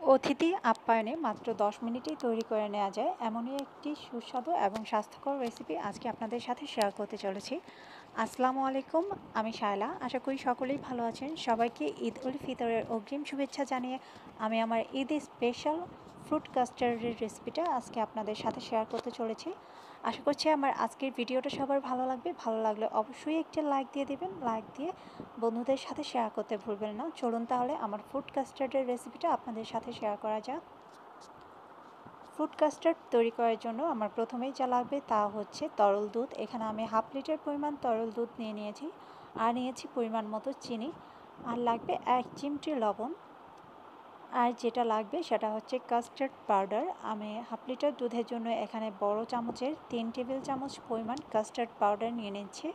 অতিথি আপ্যায়নে মাত্র 10 মিনিটেই তৈরি করে নেওয়া যায় এমনই একটি সুস্বাদু এবং স্বাস্থ্যকর রেসিপি আজকে আপনাদের সাথে শেয়ার করতে চলেছি। আসসালামু আলাইকুম, আমি শায়লা। আশা করি সকলেই ভালো আছেন। সবাইকে ঈদ উল ফিতরের অগ্রিম শুভেচ্ছা জানিয়ে আমি আমার ঈদ স্পেশাল ফ্রুট কাস্টার্ডের রেসিপিটা আজকে আপনাদের সাথে শেয়ার করতে চলেছি। আশা করছি আমার আজকের ভিডিওটা সবার ভালো লাগবে। ভালো লাগলে অবশ্যই একটি লাইক দিয়ে দেবেন। লাইক দিয়ে বন্ধুদের সাথে শেয়ার করতে ভুলবেন না। চলুন তাহলে আমার ফ্রুট কাস্টার্ডের রেসিপিটা আপনাদের সাথে শেয়ার করা যাক। ফ্রুট কাস্টার্ড তৈরি করার জন্য আমার প্রথমেই যা লাগবে তা হচ্ছে তরল দুধ। এখানে আমি হাফ লিটার পরিমাণ তরল দুধ নিয়েছি আর নিয়েছি পরিমাণ মতো চিনি, আর লাগবে 1 চিমটি লবণ। আর যেটা লাগবে সেটা হচ্ছে কাস্টার্ড পাউডার। আমি হাফ লিটার দুধের জন্য এখানে বড় চামচের 3 টেবিল চামচ পরিমাণ কাস্টার্ড পাউডার নিয়ে নিচ্ছি।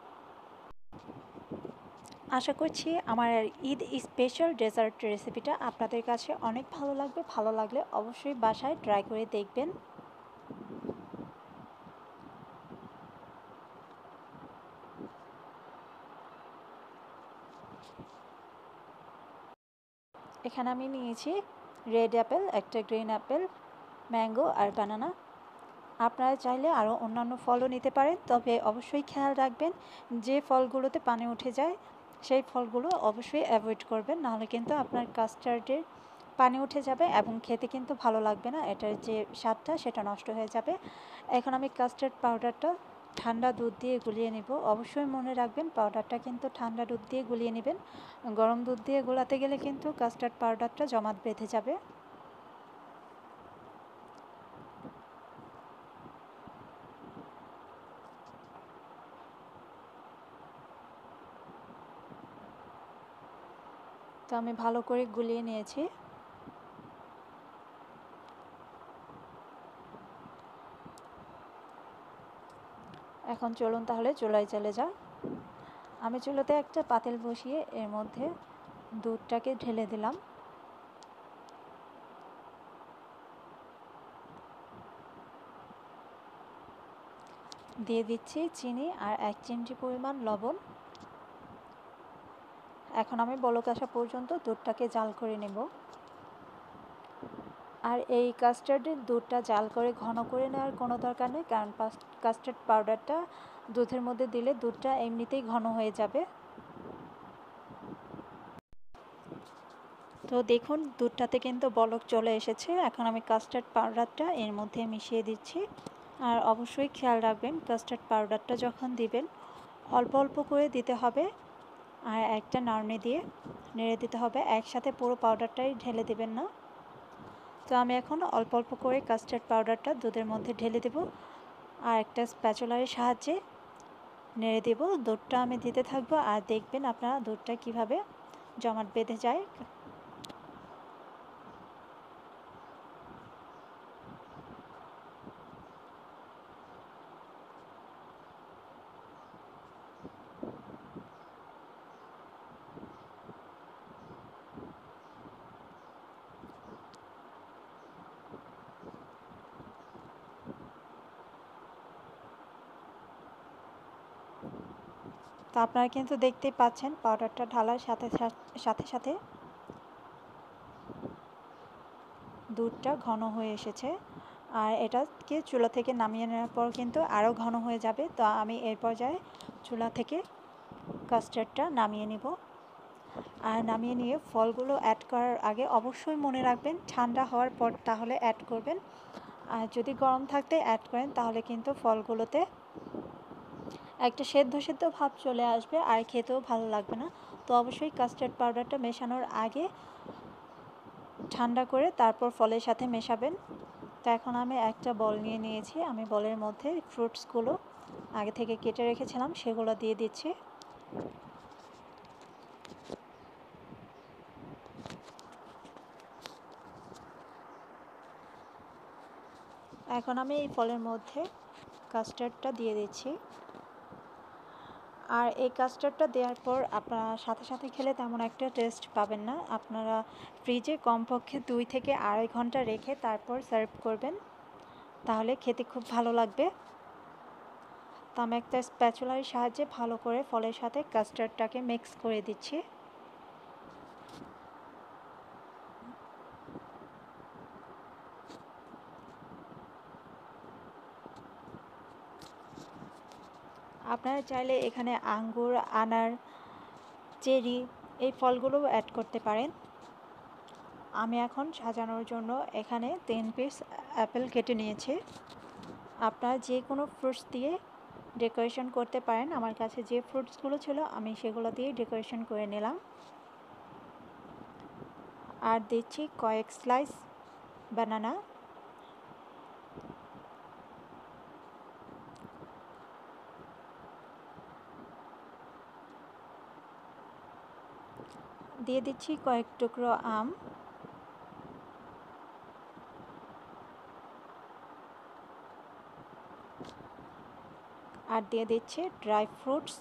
আশা করছি আমার ঈদ স্পেশাল ডেজার্ট রেসিপিটা আপনাদের কাছে অনেক ভালো লাগবে। ভালো লাগলে অবশ্যই বাসায় ট্রাই করে দেখবেন। এখানে আমি নিয়েছি রেড অ্যাপেল, একটা গ্রিন অ্যাপেল, ম্যাঙ্গো আর বানানা। আপনারা চাইলে আরও অন্যান্য ফলও নিতে পারেন, তবে অবশ্যই খেয়াল রাখবেন যে ফলগুলোতে পানি উঠে যায় সেই ফলগুলো অবশ্যই অ্যাভয়েড করবেন, নাহলে কিন্তু আপনার কাস্টার্ডের পানি উঠে যাবে এবং খেতে কিন্তু ভালো লাগবে না। এটার যে স্বাদটা সেটা নষ্ট হয়ে যাবে। এখন আমি কাস্টার্ড পাউডারটা ঠান্ডা দুধ দিয়ে গুলিয়ে নেব। অবশ্যই মনে রাখবেন পাউডারটা কিন্তু ঠান্ডা দুধ দিয়ে গুলিয়ে নেবেন। গরম দুধ দিয়ে গোলাতে গেলে কিন্তু কাস্টার্ড পাউডারটা জমাট বেঁধে যাবে। তো আমি ভালো করে গুলিয়ে নিয়েছি। এখন চলুন তাহলে চুলায় চলে যাই। আমি চুলাতে একটা পাতিল বসিয়ে এর মধ্যে দুধটাকে ঢেলে দিলাম। দিয়ে দিচ্ছি চিনি আর 1 চিমটি পরিমাণ লবণ। এখন আমি বলক আসা পর্যন্ত দুধটাকে জাল করে নেব। আর এই কাস্টার্ডের দুধটা জাল করে ঘন করে নেওয়ার কোনো দরকার নেই, কারণ কাস্টার্ড পাউডারটা দুধের মধ্যে দিলে দুধটা এমনিতেই ঘন হয়ে যাবে। তো দেখুন দুধটাতে কিন্তু বলক চলে এসেছে। এখন আমি কাস্টার্ড পাউডারটা এর মধ্যে মিশিয়ে দিচ্ছি। আর অবশ্যই খেয়াল রাখবেন কাস্টার্ড পাউডারটা যখন দিবেন অল্প অল্প করে দিতে হবে, আর একটা নাড়নি দিয়ে নেড়ে দিতে হবে। একসাথে পুরো পাউডারটাই ঢেলে দেবেন না। তো আমি এখন অল্প অল্প করে কাস্টার্ড পাউডারটা দুধের মধ্যে ঢেলে দেব আর একটা স্প্যাচুলারের সাহায্যে নেড়ে দেব। দুধটা আমি দিতে থাকবো আর দেখবেন আপনারা দুধটা কিভাবে জমাট বেঁধে যায়। তো আপনারা কিন্তু দেখতেই পাচ্ছেন পাউডারটা ঢালার সাথে সাথে দুধটা ঘন হয়ে এসেছে। আর এটাকে চুলা থেকে নামিয়ে নেওয়ার পর কিন্তু আরও ঘন হয়ে যাবে। তো আমি এই পর্যায়ে চুলা থেকে কাস্টার্ডটা নামিয়ে নিব। আর নামিয়ে নিয়ে ফলগুলো অ্যাড করার আগে অবশ্যই মনে রাখবেন ঠান্ডা হওয়ার পর তাহলে অ্যাড করবেন। আর যদি গরম থাকতে অ্যাড করেন তাহলে কিন্তু ফলগুলোতে একটা সেদ্ধ সেদ্ধ ভাব চলে আসবে আর খেতেও ভালো লাগবে না। তো অবশ্যই কাস্টার্ড পাউডারটা মেশানোর আগে ঠান্ডা করে তারপর ফলের সাথে মেশাবেন। তো এখন আমি একটা বল নিয়ে নিয়েছি। আমি বলের মধ্যে ফ্রুটসগুলো আগে থেকে কেটে রেখেছিলাম সেগুলো দিয়ে দিচ্ছি। এখন আমি এই ফলের মধ্যে কাস্টার্ডটা দিয়ে দিচ্ছি। আর এই কাস্টার্ডটা দেওয়ার পর আপনারা সাথে সাথে খেলে তেমন একটা টেস্ট পাবেন না। আপনারা ফ্রিজে কমপক্ষে 2 থেকে 2.5 ঘন্টা রেখে তারপর সার্ভ করবেন, তাহলে খেতে খুব ভালো লাগবে। তো আমি একটা স্প্যাচুলার সাহায্যে ভালো করে ফলের সাথে কাস্টার্ডটাকে মিক্স করে দিচ্ছি। আপনারা চাইলে এখানে আঙ্গুর, আনার, চেরি এই ফলগুলোও অ্যাড করতে পারেন। আমি এখন সাজানোর জন্য এখানে 3 পিস অ্যাপেল কেটে নিয়েছি। আপনারা যে কোনো ফ্রুটস দিয়ে ডেকোরেশন করতে পারেন। আমার কাছে যে ফ্রুটসগুলো ছিল আমি সেগুলো দিয়ে ডেকোরেশন করে নিলাম। আর দিচ্ছি কয়েক স্লাইস বানানা। দিয়ে দিচ্ছি কয়েক টুকরো আম। আর দিয়ে দিচ্ছি ড্রাই ফ্রুটস।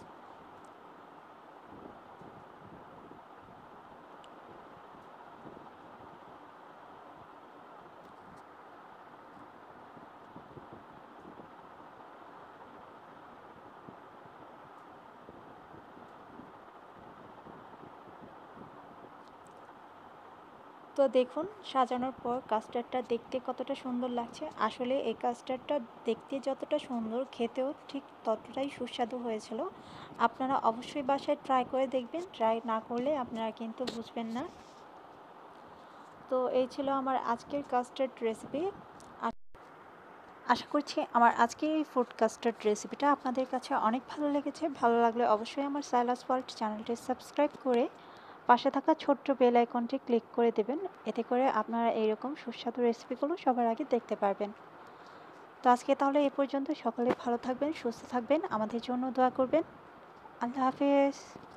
তো দেখুন সাজানোর পর কাস্টার্ডটা দেখতে কতটা সুন্দর লাগছে। আসলে এই কাস্টার্ডটা দেখতে যতটা সুন্দর, খেতেও ঠিক ততটাই সুস্বাদু হয়েছিল। আপনারা অবশ্যই বাসায় ট্রাই করে দেখবেন। ট্রাই না করলে আপনারা কিন্তু বুঝবেন না। তো এই ছিল আমার আজকের কাস্টার্ড রেসিপি। আশা করছি আমার আজকের এই ফুড কাস্টার্ড রেসিপিটা আপনাদের কাছে অনেক ভালো লেগেছে। ভালো লাগলে অবশ্যই আমার সাইলাস ওয়ার্ল্ড চ্যানেলটি সাবস্ক্রাইব করে পাশে থাকা ছোট্ট বেল আইকনটি ক্লিক করে দেবেন। এতে করে আপনারা এইরকম সুস্বাদু রেসিপিগুলো সবার আগে দেখতে পারবেন। তো আজকে তাহলে এই পর্যন্ত। সকলে ভালো থাকবেন, সুস্থ থাকবেন, আমাদের জন্য দোয়া করবেন। আল্লাহ হাফেজ।